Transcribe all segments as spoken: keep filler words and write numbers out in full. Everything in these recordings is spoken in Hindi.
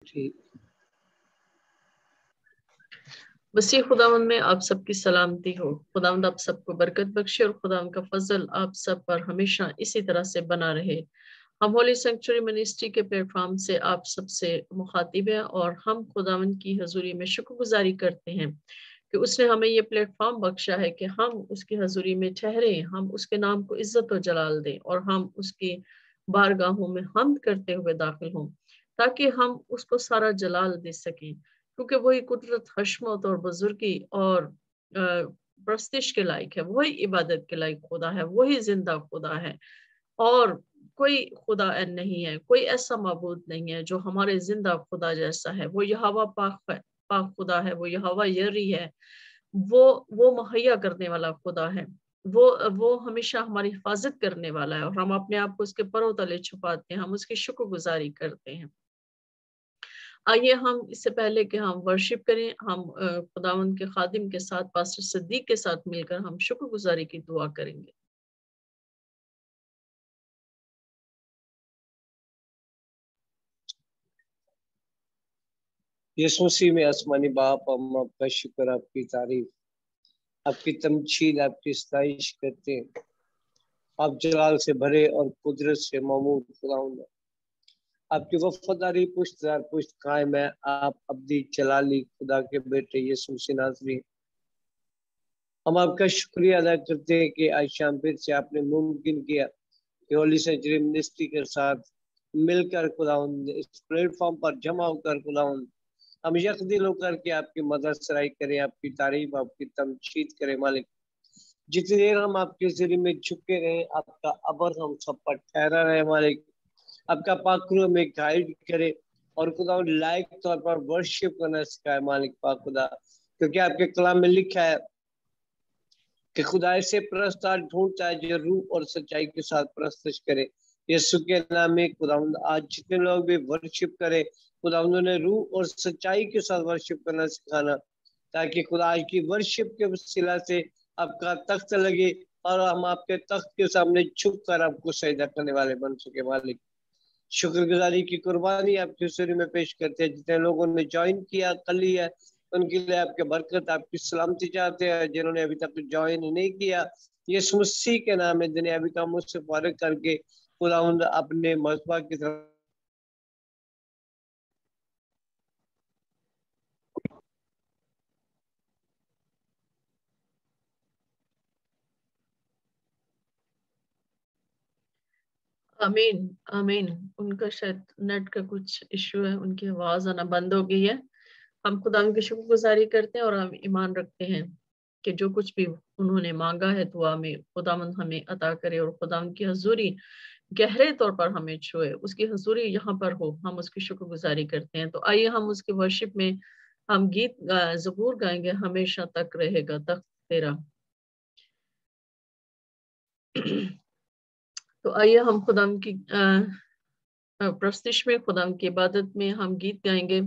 ठीक। मसीह खुदावंद में आप सबकी सलामती हो। खुदावंद आप सबको बरकत बख्शे और खुदावंद का फजल आप सब पर हमेशा इसी तरह से बना रहे। हम होली सेंचुरी मिनिस्ट्री के प्लेटफॉर्म से आप सबसे मुखातिब हैं और हम खुदावंद की हजूरी में शुक्रगुजारी करते हैं कि उसने हमें ये प्लेटफॉर्म बख्शा है कि हम उसकी हजूरी में ठहरे, हम उसके नाम को इज्जत और जलाल दें और हम उसकी बारगाहों में हम्द करते हुए दाखिल हों, ताकि हम उसको सारा जलाल दे सकें, क्योंकि वही कुदरत, हशमत और बुजुर्गी और प्रस्तिश के लायक है। वही इबादत के लायक खुदा है, वही जिंदा खुदा है और कोई खुदा नहीं है, कोई ऐसा मबूद नहीं है जो हमारे जिंदा खुदा जैसा है। वो यहोवा पाक है, पाक खुदा है, वो यहोवा यरी है, वो वो मुहैया करने वाला खुदा है, वो वो हमेशा हमारी हिफाजत करने वाला है और हम अपने आप को उसके परों तले छुपाते हैं, हम उसकी शुक्रगुजारी करते हैं। आइए हम इससे पहले कि हम वर्शिप करें, हम खुदावंद के खादिम के साथ, पास्टर सिद्दीक के साथ मिलकर हम शुक्रगुजारी की दुआ करेंगे। यीशु मसीह में आसमानी बाप, हम आपका शुक्र, आपकी तारीफ, आपकी तमजीद, आपकी सताइश करते हैं। आप जलाल से भरे और कुदरत से ममूद खुदावंद, आपकी वफादारी पुश्त दर पुश्त कायम है। आप अब्दी जलाली खुदा के बेटे यीशु मसीह नाज़री, हम आपका शुक्रिया अदा करते हैं कि आज शाम फिर से आपने मुमकिन किया कि होली सेंचुरी मिनिस्ट्री के साथ मिलकर खुदावंद इस प्लेटफॉर्म पर जमा होकर खुदावंद हम यकदिल होकर के आपकी मदद सराई करें, आपकी तारीफ, आपकी तमजीद करें। मालिक, जितनी देर हम आपके जरिए में झुके रहे, आपका अबर हम सब पर ठहरा रहे। मालिक, आपका पाकरू में गाइड करे और खुदा लायक तौर पर वर्शिप करना सिखाए। मालिक पाक खुदा, क्योंकि आपके कलाम में लिखा है कि खुदा ऐसे प्रस्तार ढूंढता है जो रूह और सच्चाई के साथ प्रस्तुत करे। यीशु के नाम में खुदावंद आज जितने लोग भी वर्शिप करे, खुदावंद ने रूह और सच्चाई के साथ वर्शिप करना सिखाना, ताकि खुदा आज की वर्शिप के वसीला से आपका तख्त लगे और हम आपके तख्त के सामने झुक कर आपको सजदा करने वाले बन सके। मालिक, शुक्रगुजारी की कुर्बानी आपके सूर्य में पेश करते हैं। जितने लोगों ने ज्वाइन किया कल ही है, उनके लिए आपके बरकत, आपकी सलामती चाहते हैं। जिन्होंने अभी तक ज्वाइन नहीं किया, यीशु मसीह के नाम में दुनियावी कामों से फारिग करके खुदावंद अपने मज़बा की तरफ आमीन आमीन। उनका शायद नेट का कुछ इश्यू है, उनकी आवाज आना बंद हो गई है। हम खुदा की शुक्रगुजारी करते हैं और हम ईमान रखते हैं कि जो कुछ भी उन्होंने मांगा है दुआ में, खुदावंद हमें अता करे और खुदावंद की हजूरी गहरे तौर पर हमें छुए, उसकी हजूरी यहाँ पर हो, हम उसकी शुक्रगुजारी करते हैं। तो आइए हम उसके वर्शिप में हम गीत ज़बूर गाएंगे, हमेशा तक रहेगा तख्त तेरा। तो आइए हम खुदाम की प्रस्तिश में, खुदाम की इबादत में हम गीत गाएंगे।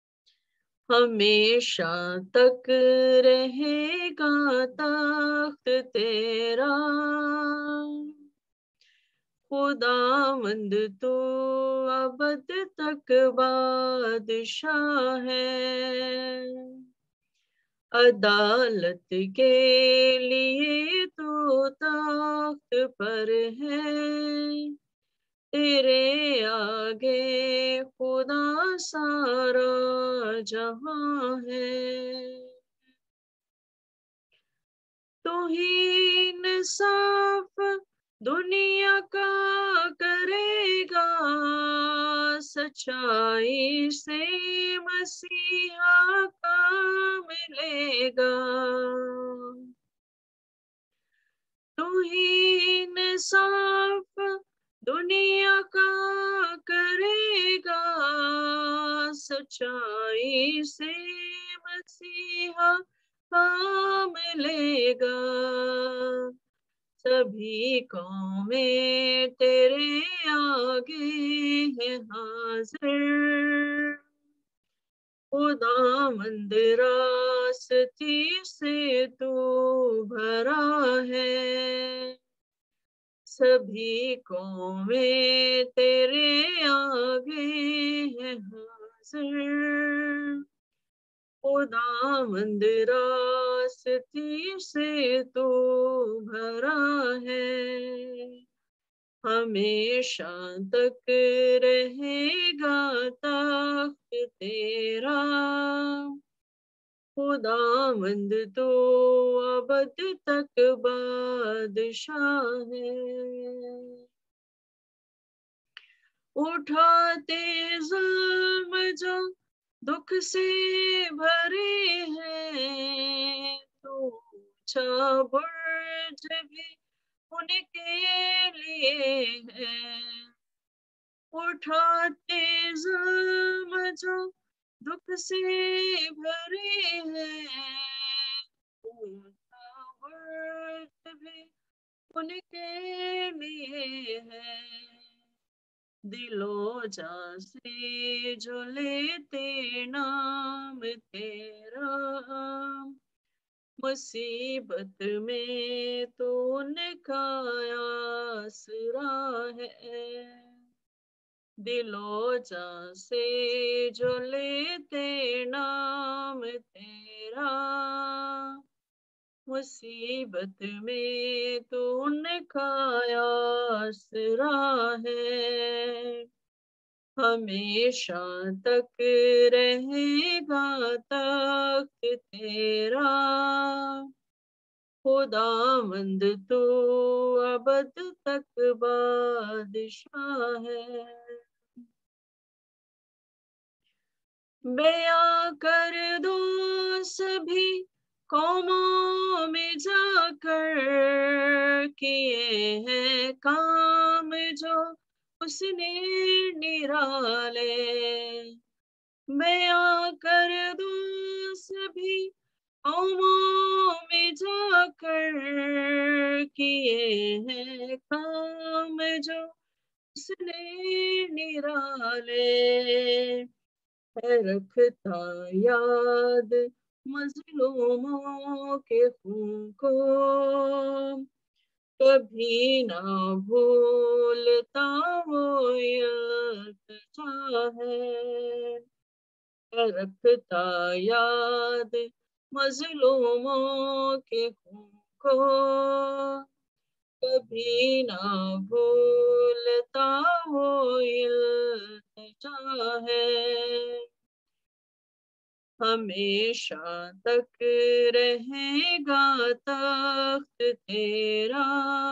हमेशा तक रहेगा तख्त तेरा, खुदावंद तो अबद तक बादशाह है। अदालत के लिए तो तख्त पर है, तेरे आगे खुदा सारा जहां है। तू ही इंसाफ दुनिया का करेगा, सच्चाई से मसीहा का मिलेगा। तू ही इंसाफ दुनिया का करेगा, सच्चाई से मसीहा का मिलेगा। सभी कौमें तेरे आगे है हाजिर, खुदावंद रास्ती से तू भरा है। सभी कौमें तेरे आगे है हाजिर, नासिर, खुदावंद रास्ती से तो भरा है, हमेशा तक रहेगा तख्त तेरा, खुदावंद तो अबद तक बादशाह है। उठाते जुल्म जो दुख से भरे हैं, तो ऊंचा बुर्ज भी उनके लिए है। उठाते जुल्म जो दुख से भरे हैं, ऊंचा बुर्ज भी उनके लिए है। दिलो जा से जो लेते नाम तेरा, मुसीबत में तो उनका आसरा है। दिलो जा से जो लेते नाम तेरा, मुसीबत में तो उनका आसरा है, हमेशा तक रहेगा तख्त तेरा, खुदावंद तो अबद तक बादशाह है। बयां कर दो सभी कौमों में जाकर, किए हैं काम जो उसने निराले। बयां कर दो सभी कौमों में जाकर, किए हैं काम जो उसने निराले। रखता याद मजलूमों के खून को, कभी ना भूलता वो इल्तिजा है। रखता याद मजलूमों के खून को, कभी ना भूलता वो इल्तिजा है, हमेशा तक रहेगा तख्त तेरा,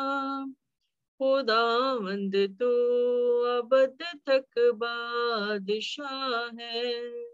खुदावंद तो अबद तक बादशाह है।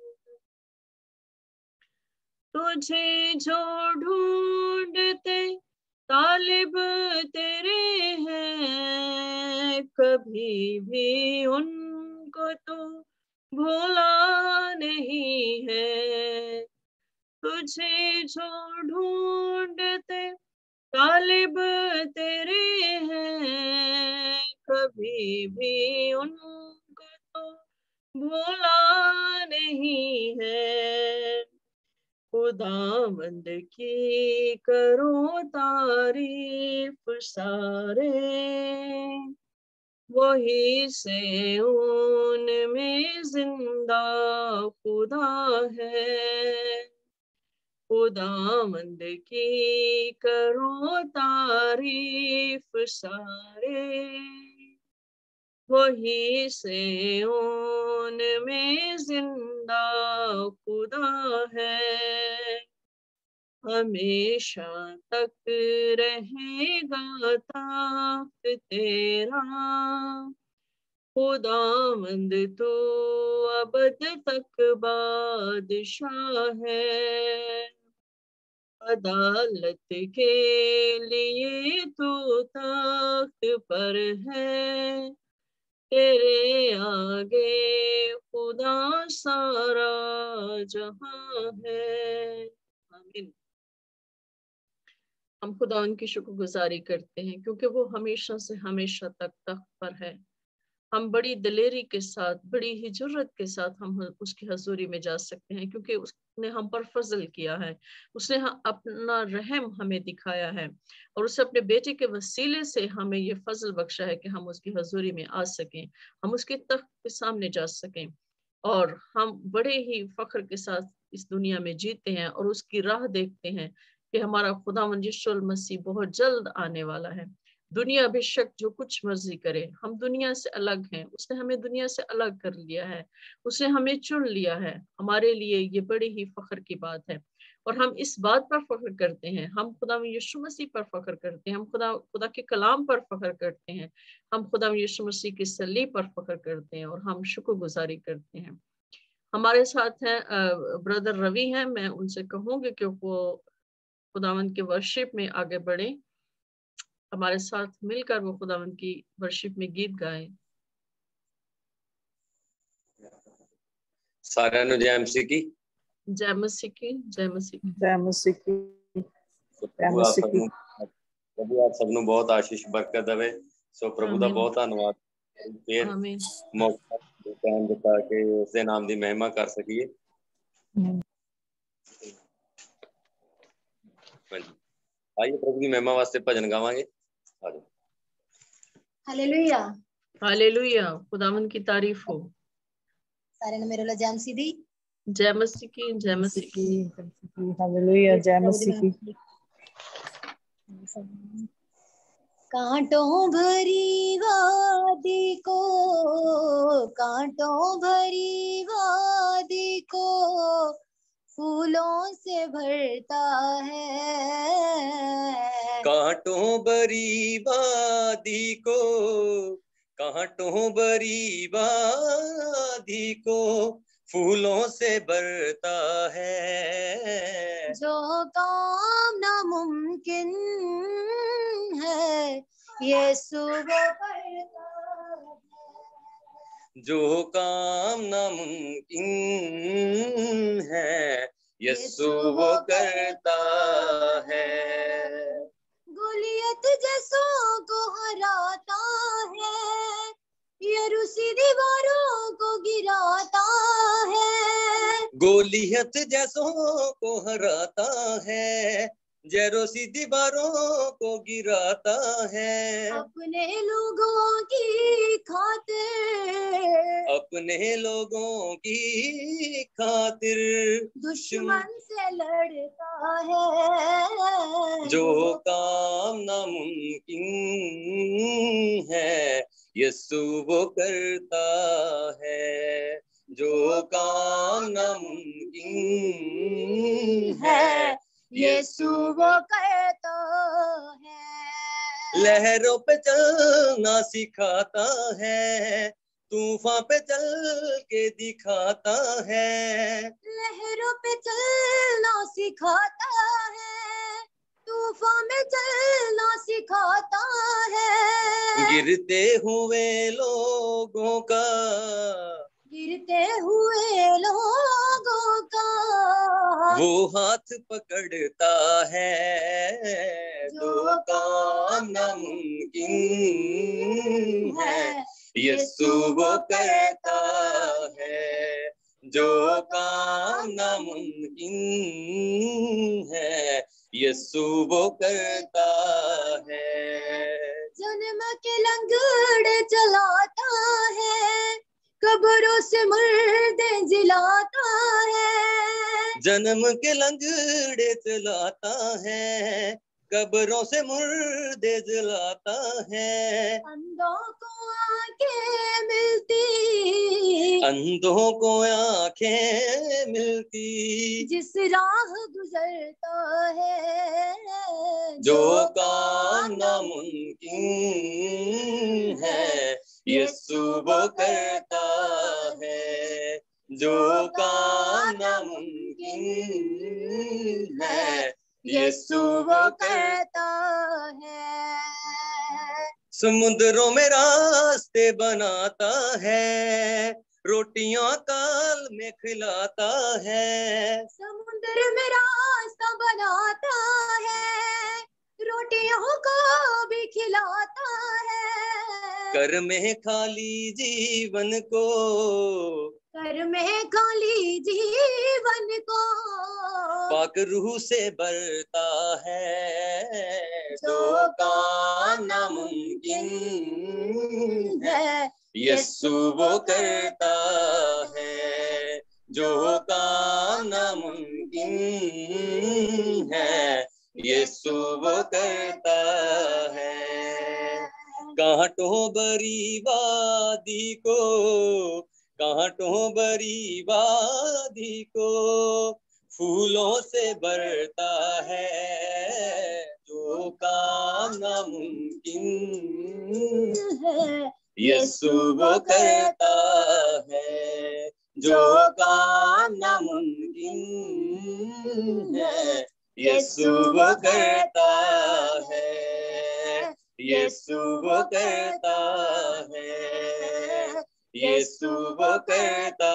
तुझे जो ढूंढते तालिब तेरे हैं, कभी भी उनको तो भूला नहीं है। तुझे जो ढूंढते तालिब तेरे हैं, कभी भी उनको तो भूला नहीं है। खुदावंद की करो तारीफ सारे, वही से उनमें जिंदा खुदा है। खुदावंद की करो तारीफ सारे, वही से उनमें जिंदा खुदा है, हमेशा तक रहेगा तख्त तेरा, खुदावंद तो अबद तक बादशाह है। अदालत के लिए तो तख्त पर है, तेरे आगे खुदा सारा जहां है। आमीन। हम खुदा उनकी शुक्रगुजारी करते हैं क्योंकि वो हमेशा से हमेशा तक तख्त पर है। हम बड़ी दिलेरी के साथ, बड़ी ही जुर्रत के साथ हम उसकी हजूरी में जा सकते हैं क्योंकि उसने हम पर फजल किया है, उसने अपना रहम हमें दिखाया है और उसने अपने बेटे के वसीले से हमें ये फजल बख्शा है कि हम उसकी हजूरी में आ सकें, हम उसके तख्त के सामने जा सकें। और हम बड़े ही फख्र के साथ इस दुनिया में जीते हैं और उसकी राह देखते हैं कि हमारा खुदावंद यीशु मसीह बहुत जल्द आने वाला है। दुनिया बेशक जो कुछ मर्जी करे, हम दुनिया से अलग हैं, उसने हमें दुनिया से अलग कर लिया है, उसने हमें चुन लिया है। हमारे लिए ये बड़ी ही फख्र की बात है और हम इस बात पर फख्र करते हैं। हम खुदा यीशु मसीह पर फख्र करते हैं, हम खुदा खुदा के कलाम पर फख्र करते हैं, हम खुदा यीशु मसीह की सलीब पर फख्र करते हैं और हम शुक्रगुजारी करते हैं। हमारे साथ हैं ब्रदर रवि हैं, मैं उनसे कहूंगी कि वो खुदावंद के वर्शिप में आगे बढ़े, हमारे साथ मिलकर वो खुदावंद की वर्शिप में गीत गाएं। साਰਿਆਂ ਨੂੰ ਜੈ ਮਸੀਹ ਕੀ जय मसीह की जय मसीह की जय मसीह की जय मसीह की। प्रभु आप सब ਨੂੰ ਬਹੁਤ ਆਸ਼ੀਸ਼ ਬਰਕਤ ਦੇਵੇ। ਸੋ ਪ੍ਰਭੂ ਦਾ ਬਹੁਤ ਧੰਨਵਾਦ ਫੇਰ आमीन। ਮੌਕਾ ਟਾਈਮ ਦਿੱਤਾ ਕਿ ਉਸ ਦੇ ਨਾਮ ਦੀ ਮਹਿਮਾ ਕਰ ਸਕੀਏ। आइए प्रभु की महिमा वास्ते भजन गावांगे। हालेलुया हालेलुया, खुदावंद की तारीफ हो। सारे ने मेरे लिए जय मसीह दी। जय मसीह की जय मसीह की। हालेलुया, जय मसीह की। कांटों भरी वादी को, कांटों भरी वादी को फूलों से भरता है। कांटों भरी वादी को, कांटों भरी वादी को फूलों से भरता है। जो काम नामुमकिन है यीशु वो करता है। जो काम नामुमकिन है यीशु वो करता है। गोलियत जैसों को हराता है, यरूसी दीवारों को गिराता है। गोलियत जैसों को हराता है, जेरोसी दीवारों को गिराता है। अपने लोगों की खातिर, अपने लोगों की खातिर दुश्मन से लड़ता है। जो काम नामुमकिन है यीशु वो करता है। जो काम नामुमकिन है यीशु वो करता है। लहरों पे चलना सिखाता है, तूफान पे चल के दिखाता है। लहरों पे चलना सिखाता है, तूफान में चलना सिखाता है। गिरते हुए लोगों का, गिरते हुए लोगों का वो हाथ पकड़ता है। जो काम नामुमकिन है यीशु वो करता है। जो काम नामुमकिन है यीशु वो करता है। जन्म के लंगड़े चलाता है, कब्रों से मुर्दे जिलाता है। जन्म के लंगड़े चलाता है, कब्रों से मुर्दे जलाता है। अंधों को आंखें मिलती, अंधों को आंखें मिलती, जिस राह गुजरता है। जो काम नामुमकिन है यीशु वो करता है। जो काम नामुमकिन है यीशु वो करता है। समुद्रों में रास्ते बनाता है, रोटियां काल में खिलाता है। समुद्र में रास्ता बनाता है, रोटियों को भी खिलाता है। कर में खाली जीवन को, कर में खाली जीवन को पाक रूह से भरता है। जो काम नामुमकिन है यीशु वो करता है जो काम नामुमकिन है, यीशु वो करता है। कांटों भरी वादी को, कांटों भरी वादी को फूलों से भरता है, जो काम नामुमकिन है, यीशु वो करता है, जो काम नामुमकिन है, यीशु वो करता है, यीशु वो करता है, यीशु वो करता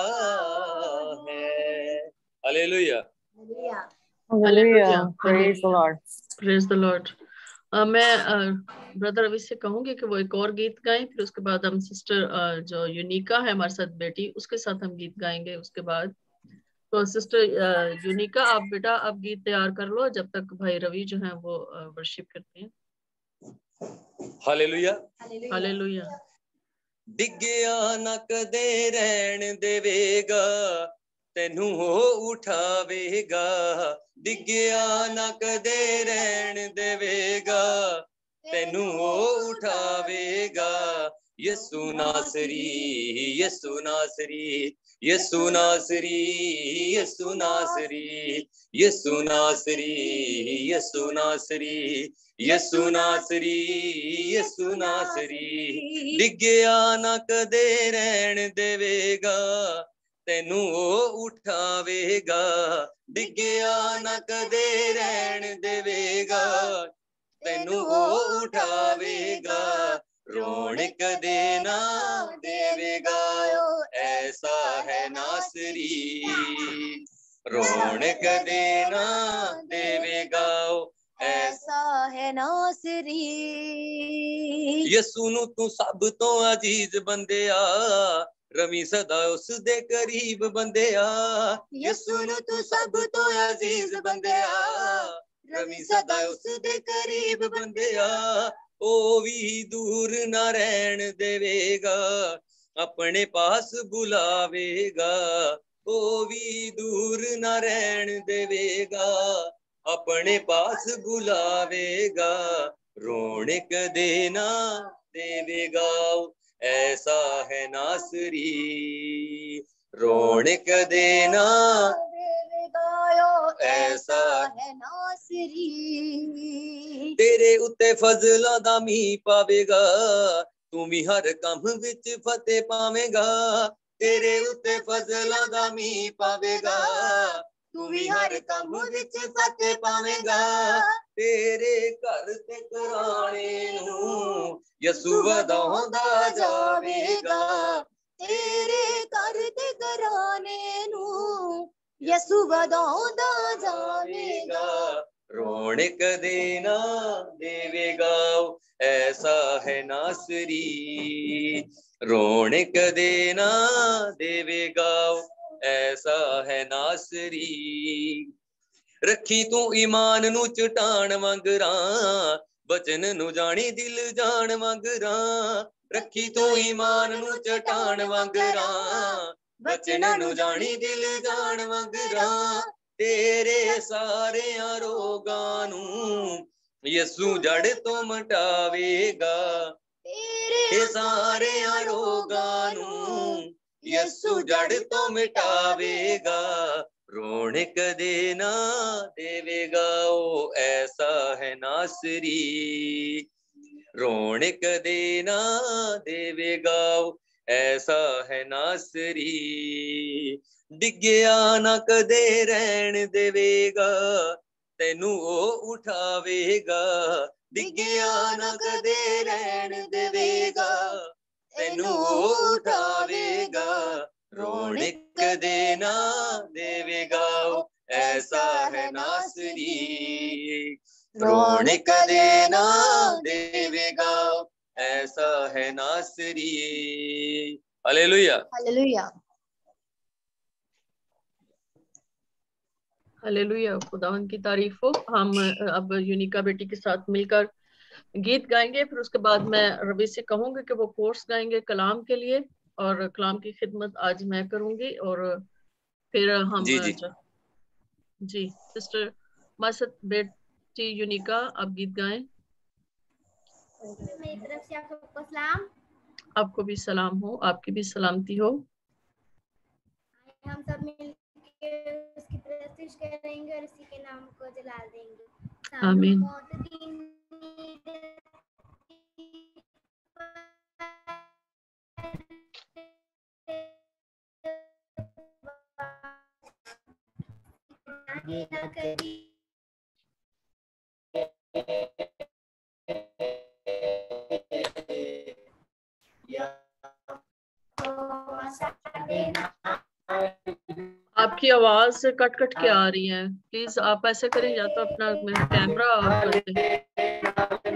है। Hallelujah, Hallelujah. Praise the Lord. Praise the Lord. मैं ब्रदर अभी से कहूंगी कि वो एक और गीत गाएं, फिर उसके बाद हम सिस्टर uh, जो यूनिका है हमारे साथ बेटी, उसके साथ हम गीत गाएंगे उसके बाद। तो सिस्टर uh, यूनिका, आप बेटा आप गीत तैयार कर लो जब तक भाई रवि जो है वो वर्शिप uh, करते हैं। Hallelujah, hallelujah. डिग्गिया न कदे रहन देवेगा, तेनू हो उठावेगा, डिग्गिया न कदे रहन देवेगा, तेनू हो उठावेगा। यीशु नासरी, यीशु नासरी, यीशु नासरी, यीशु नासरी, यीशु नासरी, यीशु नासरी, यीशु नासरी, यीशु नासरी, डिग्गिया न कदे रहन देवेगा, तेनू ओ उठावेगा, डिग्गिया न कदे रहन देवेगा, तेनू ओ उठावेगा, रोने कदे ना देवेगा, ऐसा है नासरी, रोने कदे ना देवेगा, ऐसा है नासरी। यीशु नू तू सब तो अजीज बंदेया, रवि सदा उस दे करीब बंदेया, यीशु नू तू सब तो अजीज बंदेया, रवि सदा उस दे करीब बंदेया, ओ भी दूर ना रहन देवेगा, अपने पास बुलावेगा, ओ भी दूर ना रहन देवेगा, अपने पास बुलावेगा, रोने कदे ना देवेगा, ऐसा है नासरी, रोने कदे ना देवेगा, ऐसा है नासरी। तेरे उत्ते फजला दा मी पावेगा, तू भी हर कम विच फतेह पावेगा, तेरे उत्ते फजला दा मी पावेगा, तू भी हर कम विच फतेह पावेगा, तेरे घर ते कराने नू यीशु वधाउंदा जावेगा, तेरे घर ते कराने नू यीशु वधाउंदा जावेगा, रोने कदे ना देवेगा, ऐसा है नासरी, रोने कदे ना देवेगा, ऐसा है नासरी। रखी तू ईमान नू चटान मंगरा, बचन नू जानी दिल जान मंगरा, रखी तू ईमान नू चटान मंगरा, बचन नू जानी दिल जान मंगरा, तेरे सारे रोगां नू यीशु जड़ तो मटावेगा, तेरे सारे रोगां नू यीशु जड़ तो मिटावेगा, रोने कदे ना देवेगा, ओ ऐसा है नासरी, रोने कदे ना देवेगा, ऐसा है नासरी, डिग्गिया ना कदे रहन देवेगा, तेनू ओ उठावेगा, डिग्गिया ना कदे रहन देवेगा, तेनू ओ उठावेगा, रोने कदे ना देवेगा, ऐसा है नासरी, रोने कदे ना देवेगा, ऐसा है नासरी। हालेलुया, हालेलुया, हालेलुया, खुदावंद की तारीफ हो। हम अब यूनिका बेटी के साथ मिलकर गीत गाएंगे, फिर उसके बाद मैं रवि से कहूंगी कि वो कोर्स गाएंगे कलाम के लिए, और कलाम की खिदमत आज मैं करूंगी। और फिर हम जी जी ज- जी सिस्टर मासत बेटी यूनिका, आप गीत गाएं। मेरी तरफ से आप सबको सलाम। आपको भी सलाम हो, आपकी भी सलामती हो। हम सब मिलकर उसकी प्रस्तुति करेंगे और उसी के नाम को जलाल देंगे। आमीन। मौत दिन आपकी आवाज कट कट के आ रही है, प्लीज आप ऐसे करें, या तो अपना कैमरा ऑफ कर दें।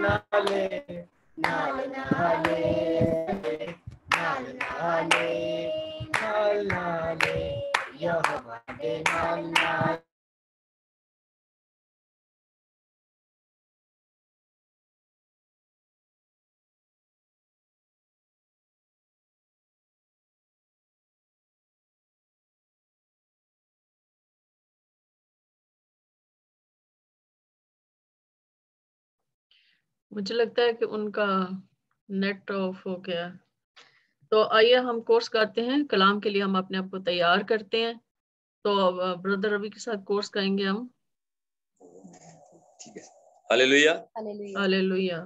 मुझे लगता है कि उनका नेट ऑफ हो गया। तो आइए हम कोर्स करते हैं, कलाम के लिए हम अपने आप को तैयार करते हैं। तो ब्रदर रवि के साथ कोर्स करेंगे हम। ठीक है। Hallelujah hallelujah.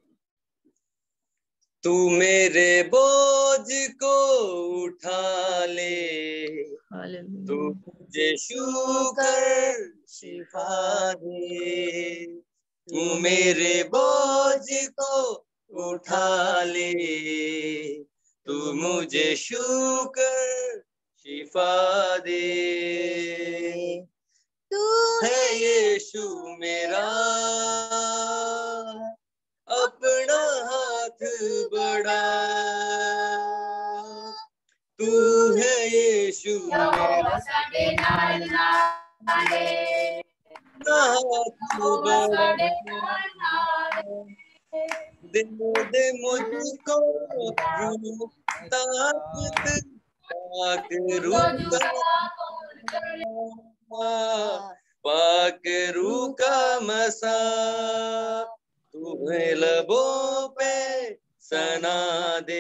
तू मेरे बोझ को उठा ले, तू हालेलुया। मुझे छू कर शिफा दे, तू मेरे बोझ को उठा ले, तू मुझे छू कर शिफा दे। तू है यीशु मेरा अपना हाथ बड़ा, तू है यीशु मेरा हाथ बड़ा, दे दे मुझको रूह ताकत, पाक रूह का, पाक रूह का मसा, तुम्हें लबों पे सना दे,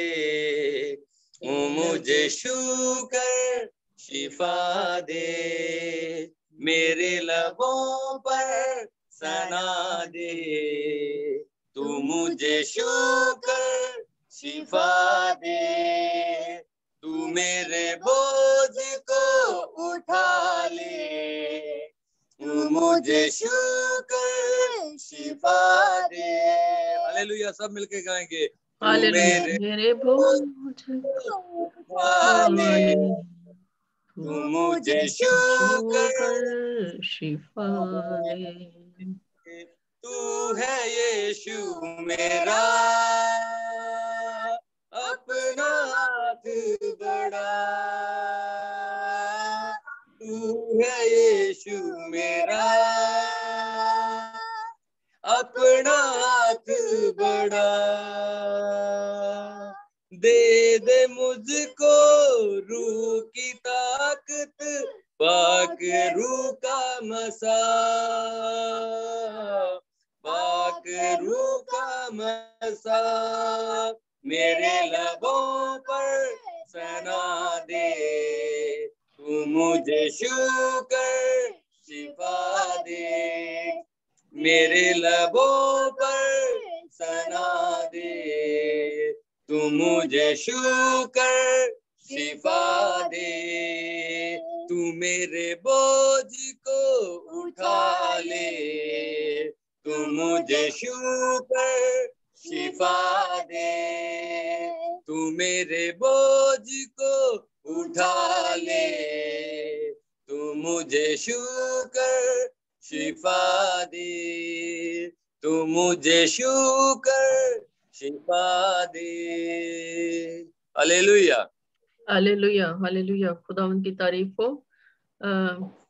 मुझे छू कर शिफा दे, मेरे लबों पर सना दे, तू मुझे छू कर शिफा दे, तू मेरे बोझ को उठा ले, तू मुझे छू कर शिफा दे। हालेलुया, सब मिलके गाएंगे। तू हालेलुया। मेरे मेरे बोझ उठा ले, तू मुझे छू कर शिफा दे। तू है यीशु मेरा अपना हाथ बड़ा, तू है यीशु मेरा अपना हाथ बड़ा, दे दे मुझको रूह की ताकत, पाक रूह का मसा, पाक रूह का मसा, मेरे लबों पर सना दे, तू मुझे छू कर शिफा दे, मेरे लबों पर सना दे, तू मुझे छू कर शिफा दे, तू मेरे बोझ को उठा ले, तू मुझे छू कर शिफा दे, तू मेरे बोझ को उठा ले, तू मुझे छू कर शिफा दे, तू मुझे छू कर शिफा दे। Hallelujah hallelujah. हालेलुया। खुदावंद की तारीफ हो।